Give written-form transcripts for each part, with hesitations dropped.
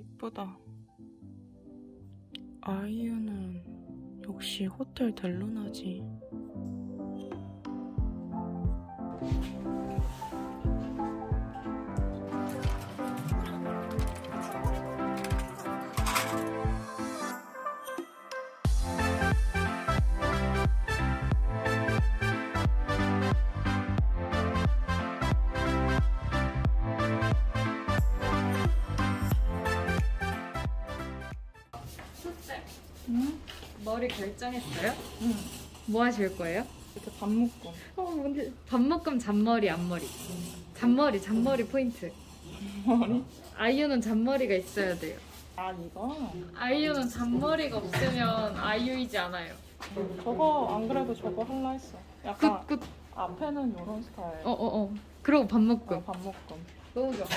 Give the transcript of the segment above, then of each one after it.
이쁘다. 아이유는 역시 호텔 델루나지. 응? 머리 결정했어요? 응. 뭐 하실 거예요? 이렇게 반묶음. 뭔데? 반묶음, 잔머리, 앞머리. 잔머리 포인트. 머리? 아이유는 잔머리가 있어야 돼요. 아, 이거? 아이유는 잔머리가 없으면 아이유이지 않아요. 저거 안 그래도 저거 할라 했어. 약간 앞에는 이런 스타일. 그리고 반묶음. 반묶음. 너무 좋아.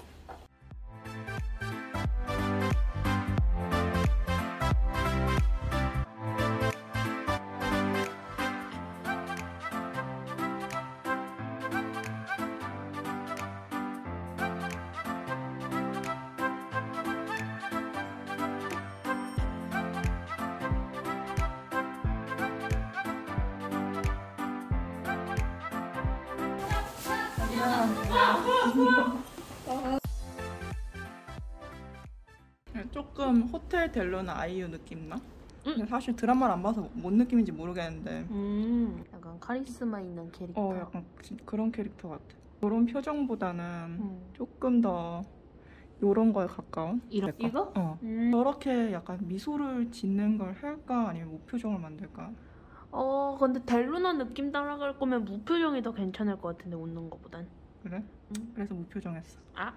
조금 호텔 델루나 아이유 느낌 나? 근데 사실 드라마를 안 봐서 뭔 느낌인지 모르겠는데 약간 카리스마 있는 캐릭터. 약간 그런 캐릭터 같아. 이런 표정보다는 조금 더 요런 거에 가까운? 이거? 저렇게 약간 미소를 짓는 걸 할까? 아니면 무표정을 만들까? 근데 델루나 느낌 따라갈 거면 무표정이 더 괜찮을 것 같은데, 웃는 거보단. 그래? 그래서 무표정했어. 아?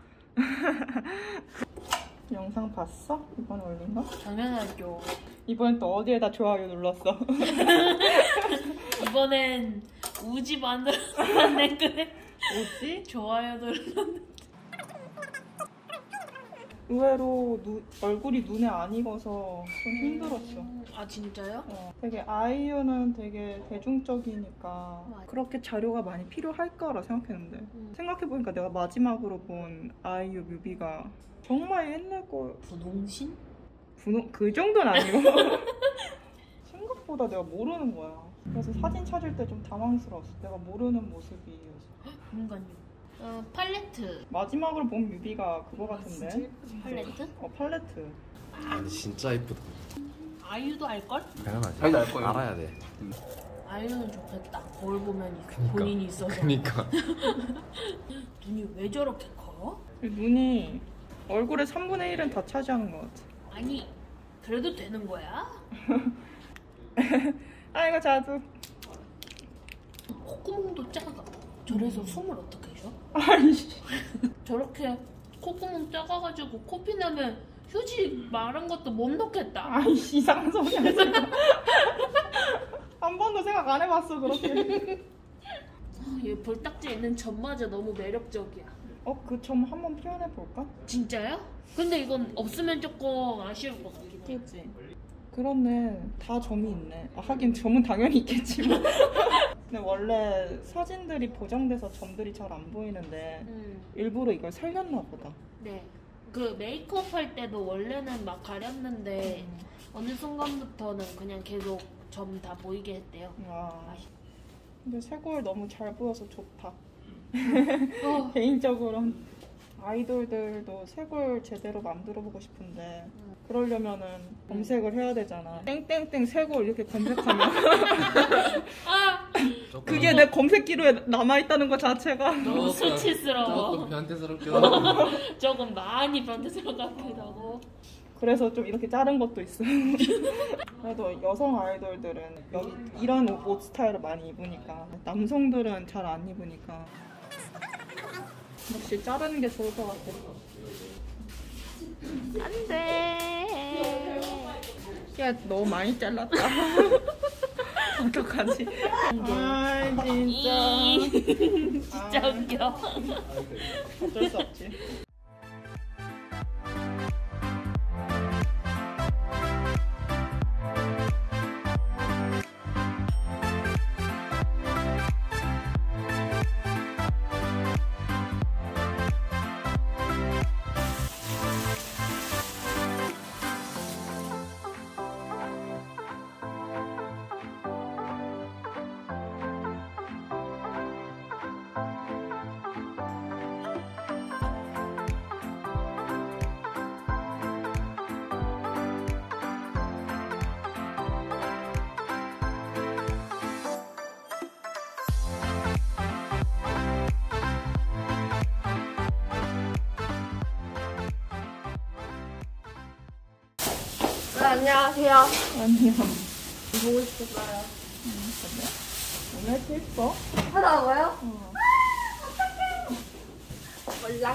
영상 봤어? 이번에 올린 거? 당연하죠. 이번엔 또 어디에다 좋아요 눌렀어? 이번엔 우지 만들었던 댓글에 뭐지? 좋아요 눌렀는데 의외로 얼굴이 눈에 안 익어서 좀 힘들었어. 아, 진짜요? 되게 아이유는 되게 대중적이니까 맞아. 그렇게 자료가 많이 필요할 거라 생각했는데 생각해보니까 내가 마지막으로 본 아이유 뮤비가 정말 옛날 거. 분홍신? 그 정도는 아니고 생각보다 내가 모르는 거야. 그래서 사진 찾을 때 좀 당황스러웠어. 내가 모르는 모습이어서. 그러니까요. 팔레트. 마지막으로 본 뮤비가 그거 같은데. 팔레트? 팔레트. 근데 진짜 이쁘다. 아이유도 알걸? 당연하지. 아니, 알 거예요. 알아야 돼. 아이유는 좋겠다. 거울 보면 그니까. 본인이 있어서. 그니까. 눈이 왜 저렇게 커? 눈이 얼굴의 3분의 1은 다 차지하는 것 같아. 아니, 그래도 되는 거야? 아이고 자두. 콧구멍도 작아. 저래서 숨을 어떻게 쉬어? 아이씨. 저렇게 콧구멍 작아가지고 코피 나면 휴지 마른 것도 못 넣겠다. 아이씨, 이상한 소리 하지 마. 한 번도 생각 안 해봤어 그렇게. 얘 볼딱지에 있는 점마저 너무 매력적이야. 그 점 한번 표현해볼까? 진짜요? 근데 이건 없으면 조금 아쉬울 것 같긴 해. 그치. 그렇네. 다 점이 있네. 하긴 점은 당연히 있겠지만. 근데 원래 사진들이 보정돼서 점들이 잘 안 보이는데 일부러 이걸 살렸나 보다. 네. 그 메이크업 할 때도 원래는 막 가렸는데 어느 순간부터는 그냥 계속 점 다 보이게 했대요. 와. 근데 쇄골 너무 잘 보여서 좋다. 개인적으로 아이돌들도 쇄골 제대로 만들어보고 싶은데 그러려면은 검색을 해야 되잖아. 땡땡땡 쇄골 이렇게 검색하면 그게 내 검색 기록에 남아있다는 것 자체가 너무 수치스러워. 조금 변태스럽기도 하고. 조금 많이 변태스러운 것 같기도 하고. 그래서 좀 이렇게 자른 것도 있어. 그래도 여성 아이돌들은 여기 이런 옷 스타일을 많이 입으니까 남성들은 잘 안 입으니까 역시 자르는 게 좋을 것 같아. 안돼. 야, 너무 많이 잘랐다. 어떡하지? 아 진짜. 진짜 웃겨. 어쩔 수 없지. 안녕하세요. 안녕. 보고 싶었어요. 그래? 오늘 이렇게 예뻐? 하다고요? 어. 몰라.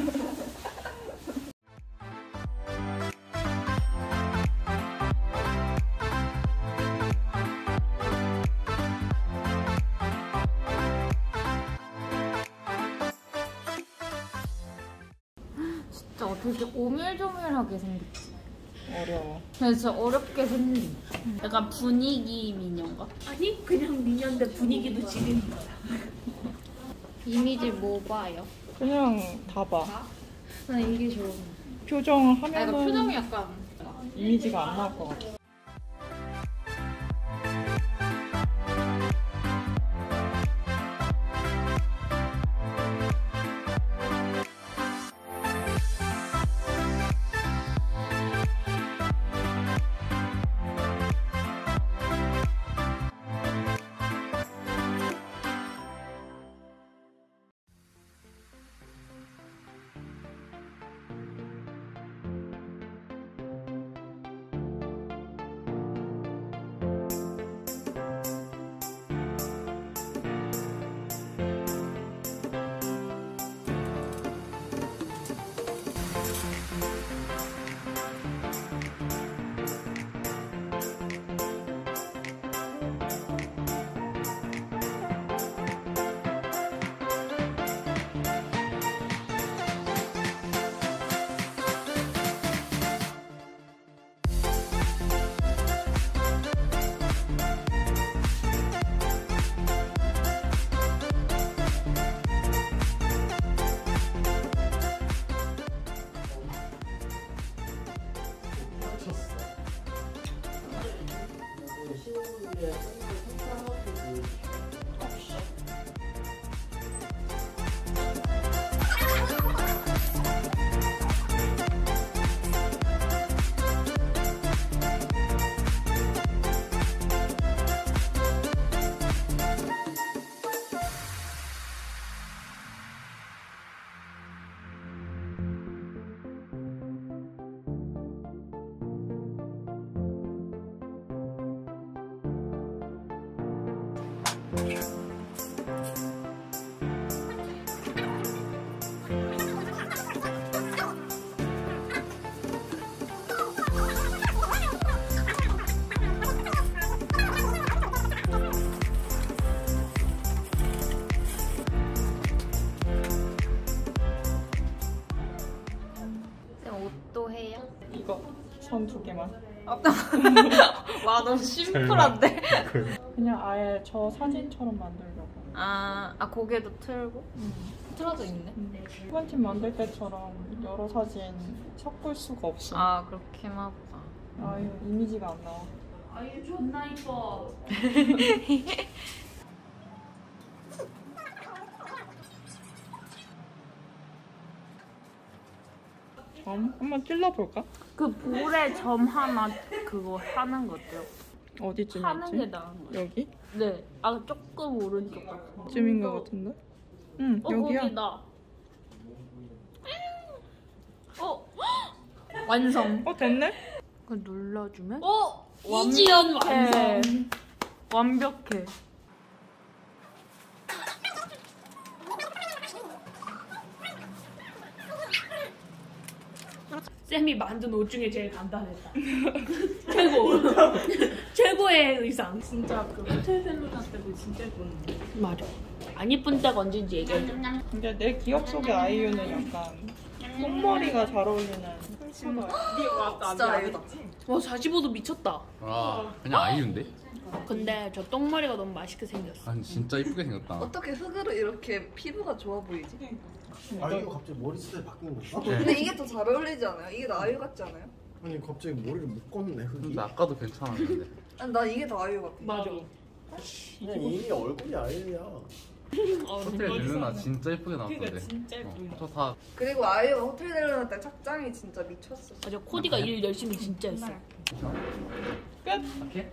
진짜 어떻게 오밀조밀하게 생겼지? 어려워. 근데 진짜 어렵게 생긴. 약간 분위기 미녀인가? 아니 그냥 미녀인데 분위기도 지금. 이미지 뭐 봐요? 그냥 다 봐. 난 이게 좋은. 표정 아, 하면은 이거 표정이 약간. 이미지가 안 나올 것 같아. 옷도 해요? 이거 선 2개만. 와 너무 심플한데? 그냥 아예 저 사진처럼 만들려고. 고개도 틀고? 틀어져 있네. 후반팀 만들 때처럼 여러 사진 섞을 수가 없어. 그렇게만 보다. 아유 이미지가 안 나와. 아유 존나 이뻐. 한번 찔러볼까? 그 볼에 점 하나 그거 하는 거 어때요? 어디쯤 하는 게 있지? 나은 거 여기? 네. 조금 오른쪽 같은. 쯤인 것 같은데? 응 여기야. 거기다. 완성. 됐네? 그 눌러주면? 이지연 완성. 완벽해. 쌤이 만든 옷 중에 제일 간단했다. 최고. 최고의 의상. 진짜 그 호텔 셀루나 때도 진짜 예뻤는데. 맞아. 안 예쁜 때가 언제인지 얘기해줘. 근데 내 기억 속의 아이유는 약간 똥머리가 잘 어울리는 친구야. 진짜 아이유다. 와 45도 미쳤다. 그냥 아이유인데? 근데 저 똥머리가 너무 맛있게 생겼어. 아니 진짜 이쁘게 생겼다. 어떻게 흙으로 이렇게 피부가 좋아 보이지? 아이유가 갑자기 머리 스타일 바뀌는 건가? 근데 이게 더 잘 어울리지 않아요? 이게 더 아이유 같지 않아요? 아니 갑자기 머리를 묶었네 흙이. 근데 아까도 괜찮았는데. 아니, 나 이게 더 아이유 같아. 맞아. 그냥 이 얼굴이 아이유야. 호텔 델루나 진짜 이쁘게 나왔던데. 진짜 예쁘게 저 다 그리고 아이유가 호텔 델루나 때 착장이 진짜 미쳤어. 맞아. 코디가 일 열심히 진짜 했어. 오케이.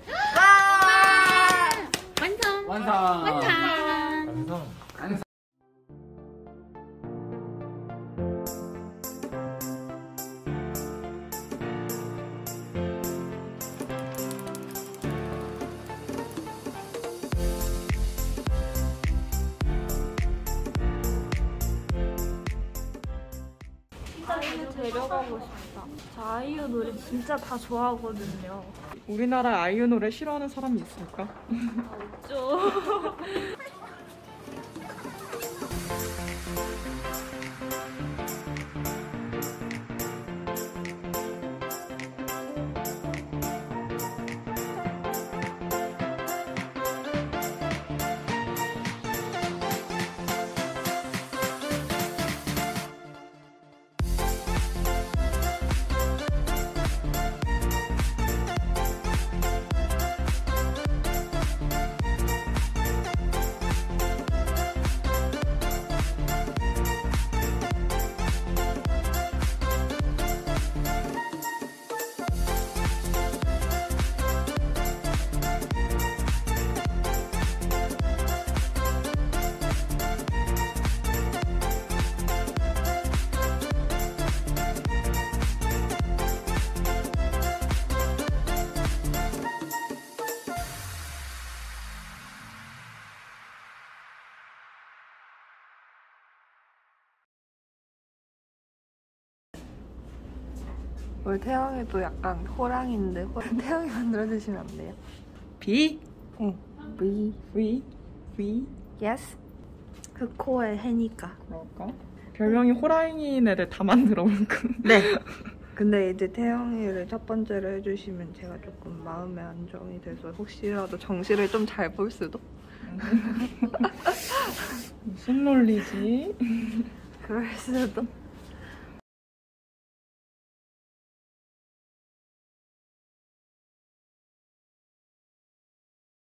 완성. 완성. 완성. 완성. 아이유 데려가고 싶다. 저 아이유 노래 진짜 다 좋아하거든요. 우리나라 아이유 노래 싫어하는 사람이 있을까? 없죠. 우리 태영이도 약간 호랑인데 태영이 만들어주시면 안 돼요? B? 응. V. V? V? Yes. 그 코에 해니까. 그럴까? 별명이 호랑이인 애들 다 만들어 볼까? 네. 근데 이제 태영이를 첫 번째로 해주시면 제가 조금 마음의 안정이 돼서 혹시라도 정시를 좀 잘 볼 수도? 무슨 논리지? 그럴 수도?